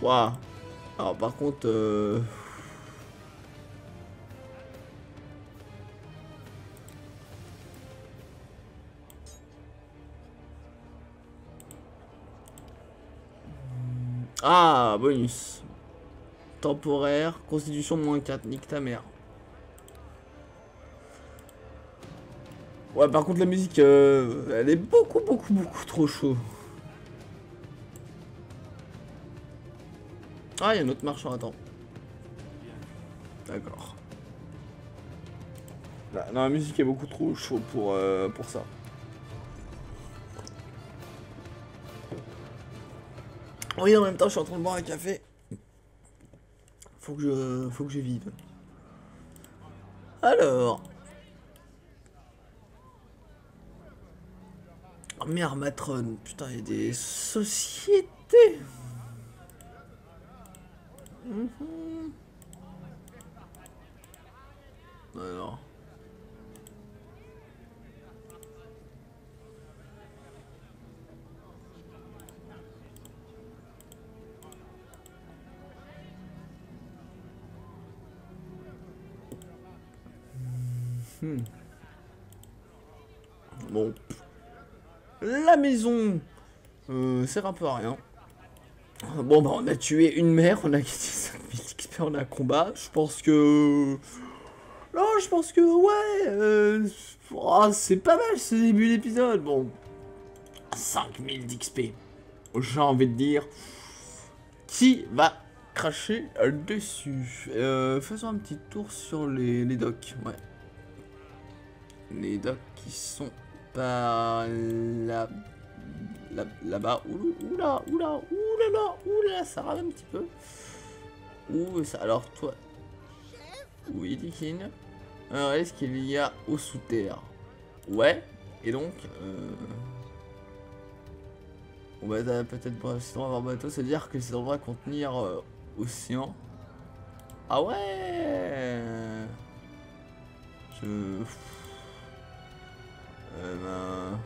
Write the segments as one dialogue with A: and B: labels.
A: Waouh. Alors par contre... Ah, bonus. Temporaire, constitution -4, nique ta mère. Ouais, par contre la musique, elle est beaucoup trop chaud. Ah, il y a un autre marchand, attends. D'accord. Non, la musique est beaucoup trop chaud pour ça. Oui, en même temps, je suis en train de boire un café. Faut que je vive. Alors. Oh, merde, Matron. Putain, il y a des sociétés. Alors. Bon. La maison sert un peu à rien. Bon, bah, on a tué une mère, on a gagné 5000 XP en un combat. Je pense que... Non, je pense que, ouais, oh, c'est pas mal ce début d'épisode. Bon, 5000 d'XP. J'ai envie de dire, qui va cracher dessus? Faisons un petit tour sur les docks, ouais. Les docks qui sont par là... Là-bas. Oula, ça rame un petit peu. Ouh, ça, alors toi... Oui, Dikin. Alors, est-ce qu'il y a au sous-terre? Ouais. Et donc, on va peut-être pas sinon avoir bateau, c'est-à-dire que c'est devrait contenir océan. Ah ouais. Je... ben...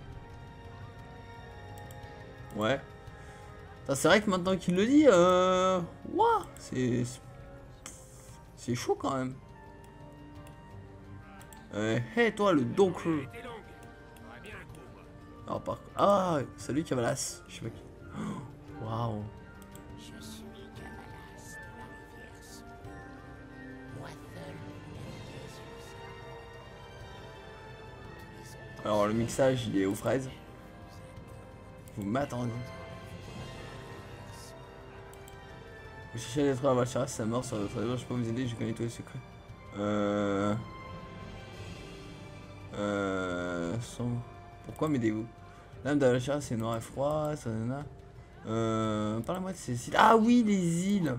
A: Ouais. C'est vrai que maintenant qu'il le dit, ouah, c'est chaud quand même. Hey toi le doncre. Alors par contre... Ah, salut Cavalas. Je sais pas qui. Waouh.
B: Je suis Cavalas de la rivière Sous. Moi seul les
A: Alors le mixage il est aux fraises. Vous m'attendez. Vous cherchez d'être à Valchara, sa mort sur votre réseau, je peux vous aider, je connais tous les secrets. Pourquoi m'aidez-vous? L'âme de Valchara c'est noir et froid, ça nana. Parlez-moi de ces îles. Ah oui, les îles.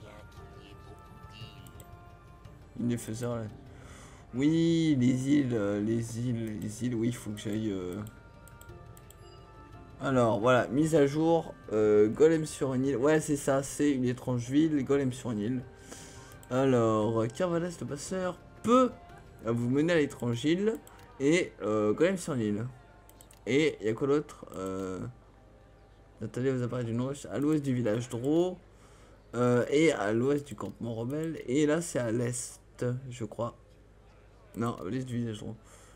A: Une des faiseurs là. Oui, les îles, oui, il faut que j'aille. Alors voilà, mise à jour, Golem sur une île. Ouais, c'est ça, c'est une étrange ville, Golem sur une île. Alors, Carvalas le passeur peut vous mener à l'étrange île et Golem sur une île. Et il y a quoi d'autre? Nathalie vous apparaît d'une roche à l'ouest du village Dro et à l'ouest du campement rebelle. Et là, c'est à l'est, je crois. Non, à l'est du village Dro.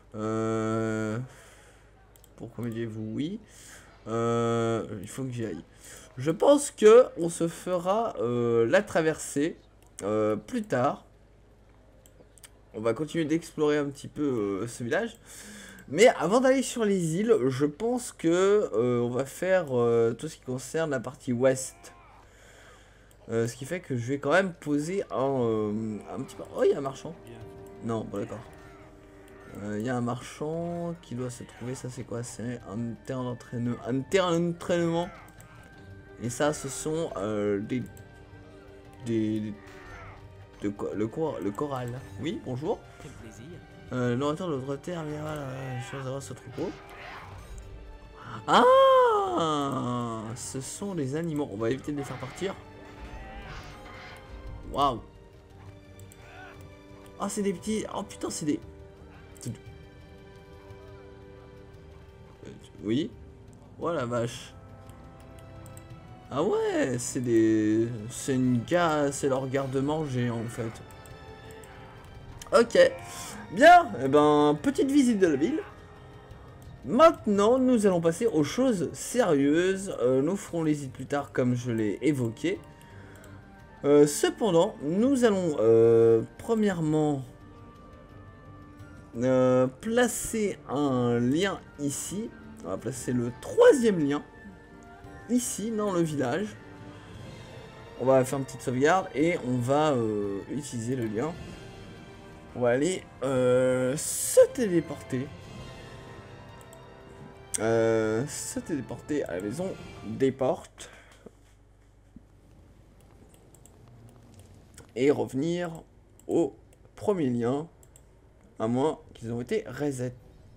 A: Pourquoi me dites-vous oui? Il faut que j'y aille. Je pense que on se fera la traversée plus tard. On va continuer d'explorer un petit peu ce village. Mais avant d'aller sur les îles, je pense que on va faire tout ce qui concerne la partie ouest. Ce qui fait que je vais quand même poser un petit peu... Oh, il y a un marchand. Non, bon d'accord. Il y a un marchand qui doit se trouver, ça c'est quoi? C'est un terrain d'entraînement. Un terrain d'entraînement. Et ça, ce sont le choral. Oui, bonjour.
C: Quel plaisir.
A: Le nourriteur de l'autre terre, mais voilà, je vais avoir ce troupeau. Ah, ce sont les animaux. On va éviter de les faire partir. Waouh. Ah, c'est des petits... Oh putain, c'est des... Oui. Oh la vache. Ah ouais, c'est des... C'est une gars... C'est leur garde-manger en fait. Ok. Bien, eh ben, petite visite de la ville. Maintenant, nous allons passer aux choses sérieuses. Nous ferons les visites plus tard comme je l'ai évoqué. Cependant, nous allons premièrement placer un lien ici. On va placer le troisième lien ici dans le village. On va faire une petite sauvegarde et on va utiliser le lien. On va aller se téléporter. À la maison des portes. Et revenir au premier lien. À moins qu'ils ont été reset.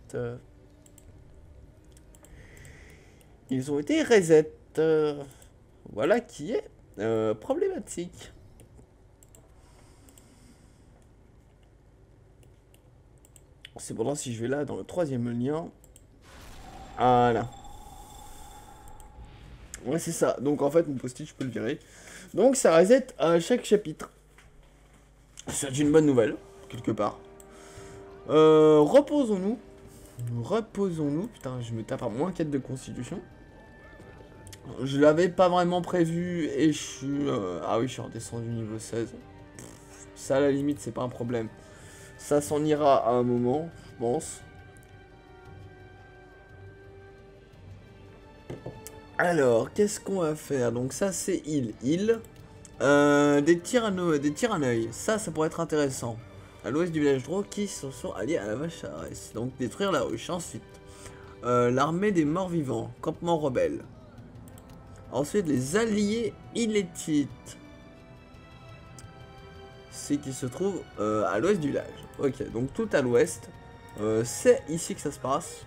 A: Ils ont été reset. Voilà qui est problématique. Cependant, si je vais là dans le troisième lien. Voilà. Ouais, c'est ça. Donc en fait, mon post-it, je peux le virer. Donc ça reset à chaque chapitre. C'est une bonne nouvelle, quelque part. Reposons-nous. Reposons-nous. Putain, je me tape à moins 4 de constitution. Je l'avais pas vraiment prévu et je suis... Ah oui, je suis redescendu niveau 16. Ça, à la limite, c'est pas un problème. Ça s'en ira à un moment, je pense. Alors, qu'est-ce qu'on va faire? Donc ça, c'est île. Des tirs à l'œil. Ça pourrait être intéressant. À l'ouest du village Drow qui se sont alliés à la vache à Arès. Donc détruire la ruche. Ensuite, l'armée des morts vivants. Campement rebelle. Ensuite, les alliés illétites. C'est qui se trouve à l'ouest du village. Ok, donc tout à l'ouest. C'est ici que ça se passe.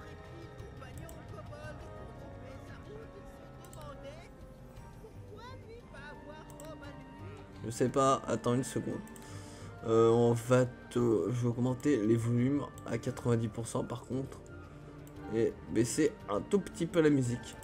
A: Je sais pas, attends une seconde. On va te... Je vais augmenter les volumes à 90% par contre. Et baisser un tout petit peu la musique.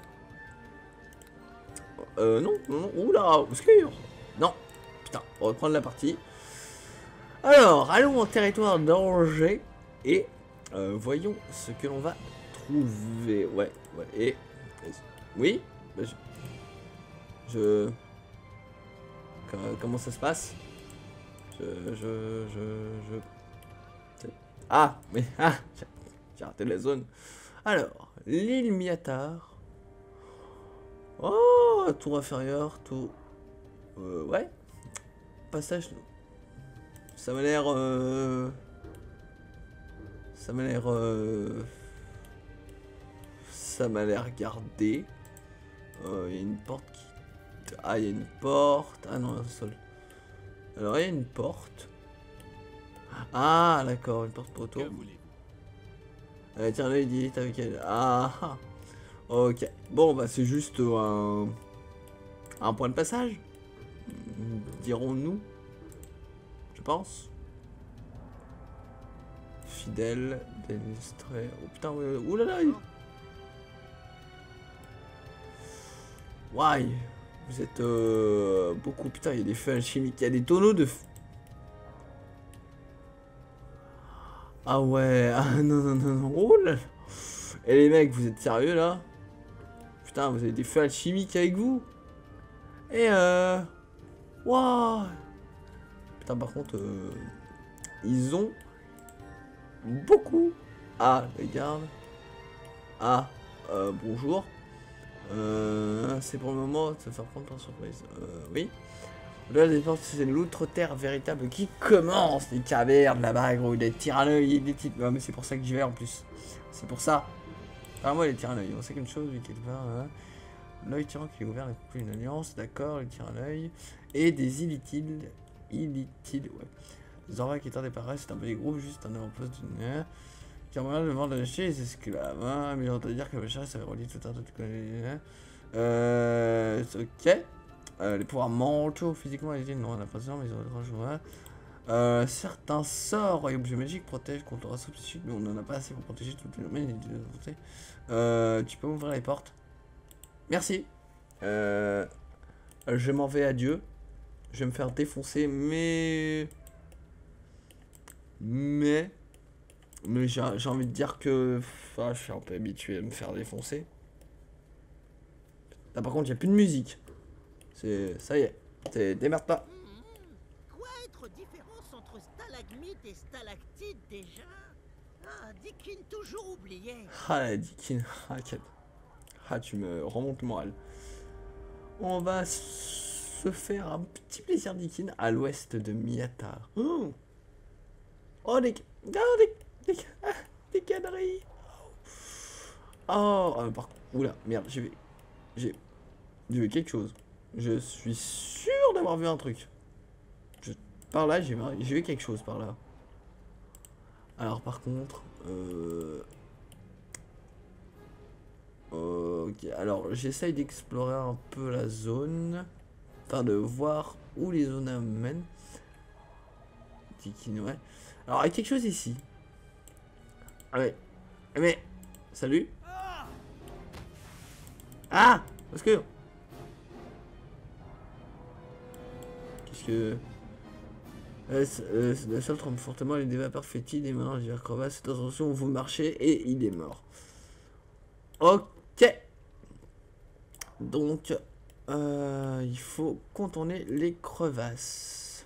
A: Non, oula, obscur. Non, putain, on va reprendre la partie. Alors, allons en territoire danger. Et voyons ce que l'on va trouver. Ouais, et... Oui, bah, comment ça se passe? Ah, mais j'ai raté la zone. Alors, l'île Miatar. Oh, tour inférieure, tour... ouais. Passage... Ça m'a l'air... Ça m'a l'air... Ça m'a l'air gardé. Il y a une porte qui... Ah, il y a une porte. Ah non, un sol. Alors, il y a une porte. Ah, d'accord, une porte poteau. Tiens, là, il dit avec elle. Ah, ok. Bon, bah, c'est juste un point de passage. Dirons-nous. Je pense. Fidèle, délustré. Oh putain, ouais. Oulala. Why? Vous êtes beaucoup. Putain, il y a des feux alchimiques. Il y a des tonneaux de... Ah ouais. Ah non. Oh là là. Et les mecs, vous êtes sérieux là? Putain, vous avez des feux alchimiques avec vous? Et Waouh. Putain, par contre, ils ont beaucoup. Ah, regarde. Ah, bonjour. C'est pour le moment de se faire prendre par surprise. Oui. Là, c'est l'outre-terre véritable qui commence. Les cavernes là-bas, gros. Des tirs à l'œil, des types. Ouais, mais c'est pour ça que j'y vais en plus. C'est pour ça. Ah, moi, les tirs à l'œil. On sait qu'une chose, lui, quelque part. L'œil tirant qui est ouvert, il une alliance. D'accord, les tirs à l'œil. Et des illitides. Illitides, ouais. Les orvacs étant des pareils, c'est un petit groupe, juste un avant-poste d'une. Qui regarde le vent d'acheter les esclaves. Hein, mais j'entends dire que le chat, ça relie tout un tas de... ok. Les pouvoirs mentaux, physiquement, ils disent non, on a pas ça, mais ils ont d'autres joueurs. Certains sorts et objets magiques protègent contre la substitut, mais on n'en a pas assez pour protéger tout le domaine. Tu peux ouvrir les portes. Merci. Je m'en vais, adieu. Je vais me faire défoncer, mais j'ai envie de dire que je suis un peu habitué à me faire défoncer. Là par contre, il n'y a plus de musique. Ça y est, démerde-toi.
C: Quoi être différence entre stalagmite et stalactite déjà? Ah, Deakin toujours oublié.
A: Ah la Deakin, tu me remontes le moral. On va se faire un petit plaisir Deakin à l'ouest de Miatar. Oh des conneries. Oh, par contre, oula, merde, j'ai vu quelque chose. Je suis sûr d'avoir vu un truc. Par là, j'ai vu quelque chose par là. Alors par contre, ok, alors j'essaye d'explorer un peu la zone, enfin de voir où les zones amènent. Ouais. Alors il y a quelque chose ici. Ah ouais. Mais salut. Ah, parce que qu'est-ce que le sol tremble fortement, les des vapeurs fétides, des mélanges divers crevasses. Cette attention, vous marchez et il est mort. Ok. Donc, il faut contourner les crevasses.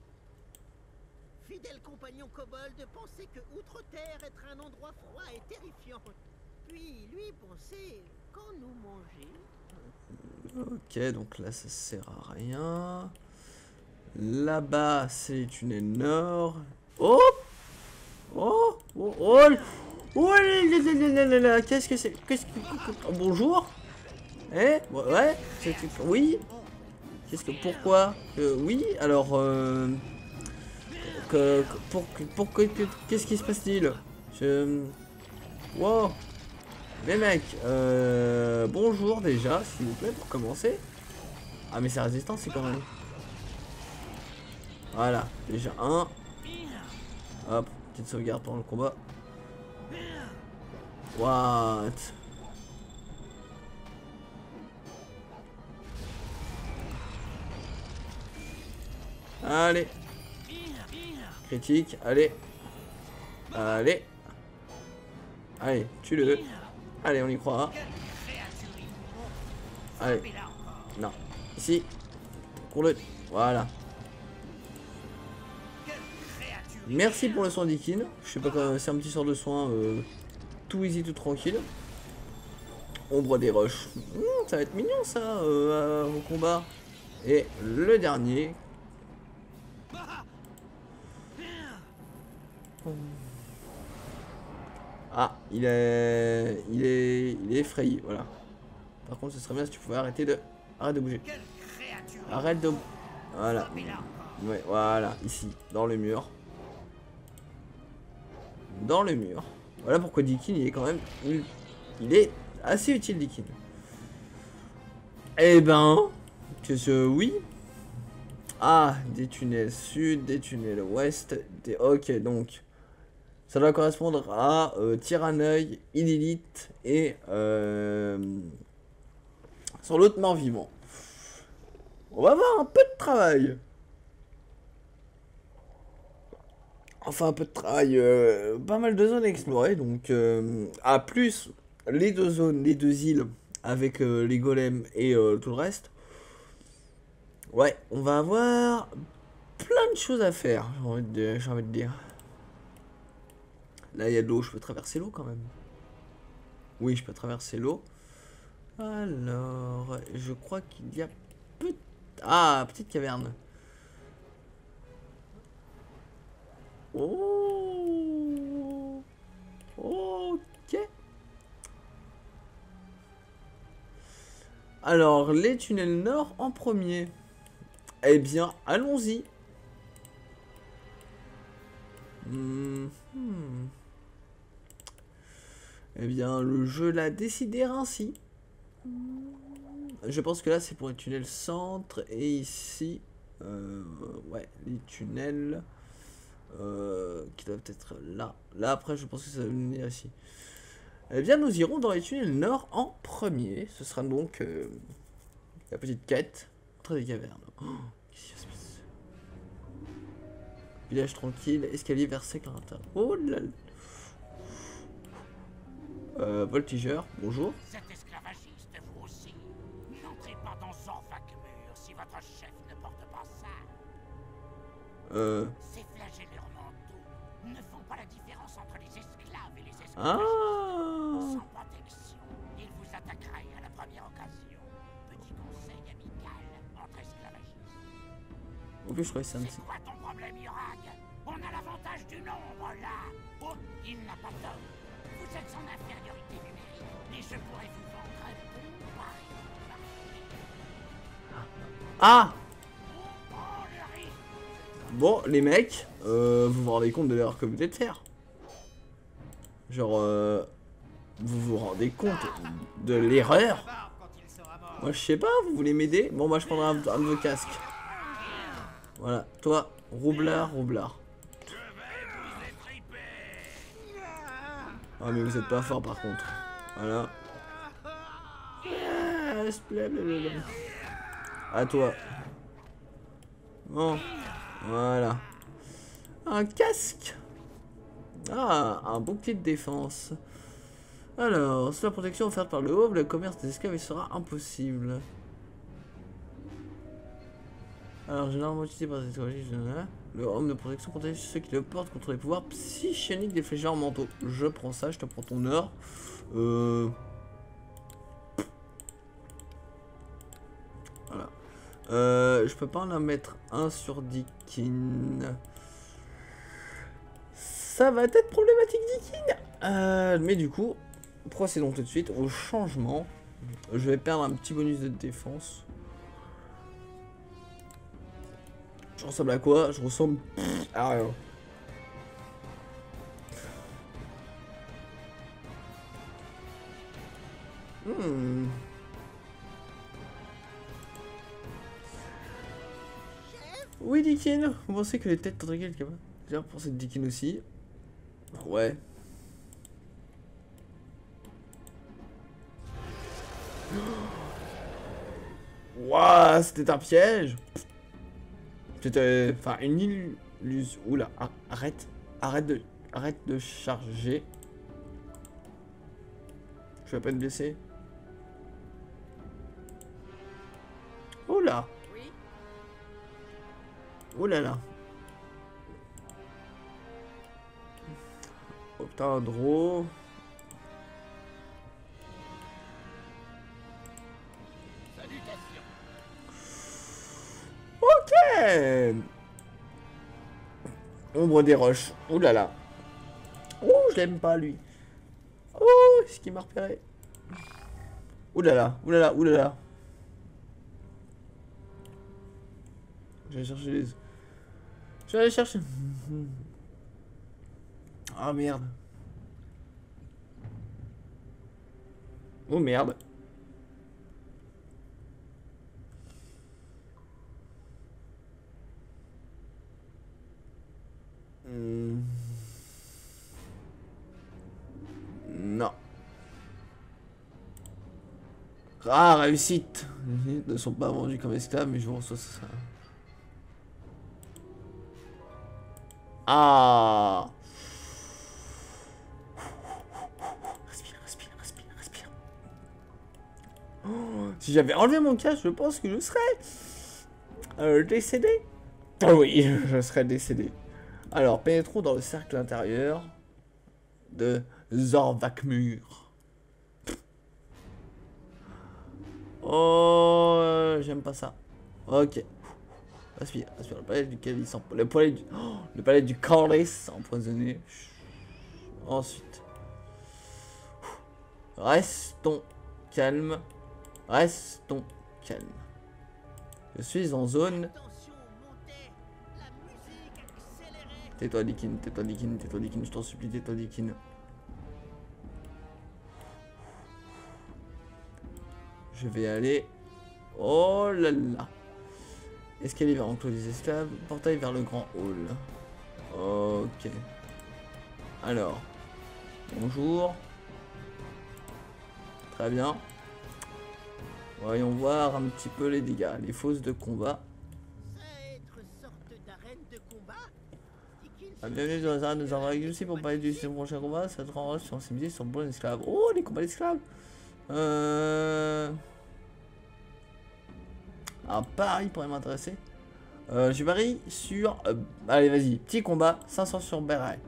C: Fidèle compagnon kobold pensait que Outre-Terre être un endroit froid et terrifiant. Puis lui pensait quand nous manger.
A: Ok, donc là ça sert à rien. Là-bas c'est les tunnels nord. Oh oh oh oh oh qu'est-ce que c'est? Bonjour. Eh ouais, oui. Qu'est-ce que pourquoi oui alors qu'est-ce qui se passe-t-il? Wow. Mais mec, bonjour déjà, s'il vous plaît, pour commencer. Ah mais c'est résistant, c'est quand même. Voilà, déjà un. Hop, petite sauvegarde pendant le combat. What? Allez. Critique, allez. Allez. Allez, tue-le. Allez, on y croit. Allez. Non. Ici. Cours-le. Voilà. Merci pour le soin d'Ikin. Je sais pas quand c'est un petit sort de soin. Tout easy, tout tranquille. Ombre des rushs. Ça va être mignon ça au combat. Et le dernier. Ah, il est effrayé, voilà. Par contre, ce serait bien si tu pouvais arrêter de bouger. Arrête de... Voilà. Ouais, voilà, ici, dans le mur. Dans le mur. Voilà pourquoi Deakin, il est quand même... Il est assez utile, Deakin. Eh ben... oui. Ah, des tunnels sud, des tunnels ouest, des... Ok, donc... Ça doit correspondre à Tyranneuil, Illilith et sur l'autre mort-vivant. On va avoir un peu de travail. Enfin un peu de travail, pas mal de zones à explorer. Donc à plus les deux zones, les deux îles avec les golems et tout le reste. Ouais, on va avoir plein de choses à faire, j'ai envie de dire. Là, il y a de l'eau, je peux traverser l'eau quand même. Oui, je peux traverser l'eau. Alors, je crois qu'il y a... Ah, petite caverne. Oh. Ok. Alors, les tunnels nord en premier. Eh bien, allons-y. Eh bien, le jeu l'a décidé ainsi. Je pense que là, c'est pour les tunnels centre. Et ici, ouais, les tunnels qui doivent être là. Là, après, je pense que ça va venir ici. Eh bien, nous irons dans les tunnels nord en premier. Ce sera donc La petite quête. Entrer des cavernes. Oh, qu'est-ce qui se passe? Village tranquille, escalier vers Secrata. Oh là là. Voltigeur, bonjour.
B: Vous êtes esclavagiste, vous aussi. N'entrez pas dans Zorvakmur si votre chef ne porte pas ça. Ces flagelleurs mentaux ne font pas la différence entre les esclaves et les esclavagistes. Sans protection, ils vous attaqueraient à la première occasion. Petit conseil amical entre esclavagistes.
A: En plus, je crois que c'est un
B: C'est quoi ton problème, Yorag? On a l'avantage du nombre, là. Oh, il n'a pas tort. Vous êtes en infériorité numérique, et je pourrais vous vendre un bon pari de marché.
A: Ah!
B: Oh, le riz!
A: Bon, les mecs, vous vous rendez compte de l'erreur que vous venez de faire? Genre, vous vous rendez compte de l'erreur? Moi, je sais pas, vous voulez m'aider? Bon, moi, je prendrai un de vos casques. Voilà, toi, roublard. Ah, mais vous êtes pas fort, par contre. Voilà. Yes, blablabla. À toi. Bon, voilà. Un casque. Ah, un bouclier de défense. Alors, sous la protection offerte par le haut, le commerce des esclaves sera impossible. Alors, généralement utilisé par les technologies, le homme de protection protège ceux qui le portent contre les pouvoirs psychioniques des flécheurs mentaux. Je prends ça, je te prends ton or. Voilà. Je peux pas en mettre un sur Dikin. Ça va être problématique, Dikin. Mais du coup, procédons tout de suite au changement. Je vais perdre un petit bonus de défense. Je ressemble à quoi? Je ressemble à rien. Oui, Dikin. Vous pensez que les têtes tendraient quelqu'un? J'ai pensé de Dikin aussi. Ouais. Waouh, c'était un piège. C'était, enfin, une illusion. Oula, arrête de charger. Je vais pas te blesser. Oula. Oh là là. Oh putain, draw. Ok. Ombre des roches. Oh là là. Oh, je l'aime pas lui. Oh, ce qui m'a repéré. Oh là là, oh là là, oh là là. Je vais chercher les... Je vais aller chercher... Ah merde. Oh merde. Non. Ah, réussite. Ils ne sont pas vendus comme esclaves, mais je vous reçois ça. Ah. Respire. Oh, si j'avais enlevé mon casque, je pense que je serais décédé. Ah oui, je serais décédé. Alors, pénétrons dans le cercle intérieur de Zorvakmur. Oh, j'aime pas ça. Ok. Respire. Le palais du calice. Le palais du calice empoisonné. Ensuite. Restons calmes. Je suis en zone. Tais-toi, Dikin. Je t'en supplie, tais-toi, Dikin. Je vais aller... Oh là là. Escalier vers l'enclos des esclaves. Portail vers le grand hall. Ok. Alors. Bonjour. Très bien. Voyons voir un petit peu les dégâts. Les fosses de combat.
C: Ça être sorte d'arène de combat.
A: Bienvenue dans les arènes, nous avons réussi pour parler du prochain combat. Ça te rend sur ces musiques sur le bon esclave. Oh, les combats d'esclaves. Un pari pourrait m'intéresser. Je parie sur... allez, vas-y. Petit combat. 500 sur Beret.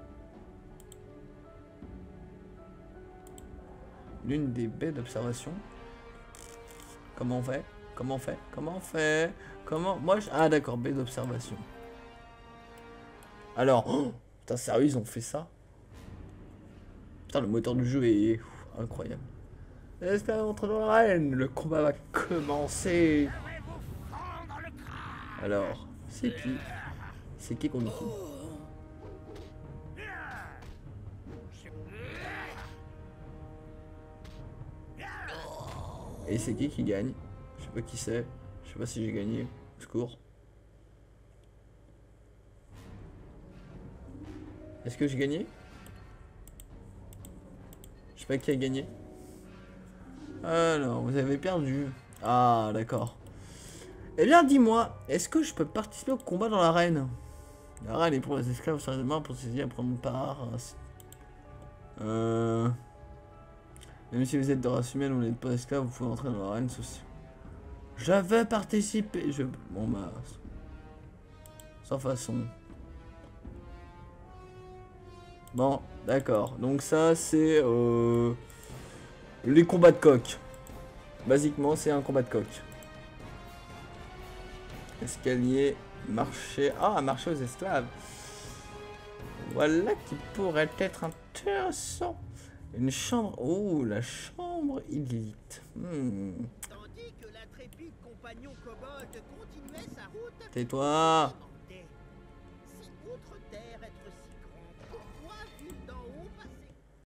A: L'une des baies d'observation. Comment on fait? Comment on fait? Comment on fait? Comment... Moi, je... Ah, d'accord. Baie d'observation. Alors... Oh, putain, sérieux, ils ont fait ça? Putain, le moteur du jeu est... incroyable. L'esclave entre dans l'arène. Le combat va commencer. Alors, c'est qui? C'est qui qu'on nous fout? Et c'est qui gagne? Je sais pas qui c'est. Je sais pas si j'ai gagné. Au secours. Est-ce que j'ai gagné? Je sais pas qui a gagné. Alors, vous avez perdu. Ah, d'accord. Eh bien, dis-moi, est-ce que je peux participer au combat dans l'arène? L'arène est pour les esclaves, sérieusement, pour saisir à prendre part. Même si vous êtes de race humaine ou vous n'êtes pas esclave, vous pouvez entrer dans l'arène, ceci. J'avais participé. Bon, bah. Sans façon. Bon, d'accord. Donc, ça, c'est. Les combats de coq. Basiquement, c'est un combat de coq. Escalier, marché. Ah, un marché aux esclaves. Voilà qui pourrait être intéressant. Une chambre. Oh, la chambre élite.
C: Tandis que l'intrépide compagnon kobold continuait sa route.
A: Tais-toi.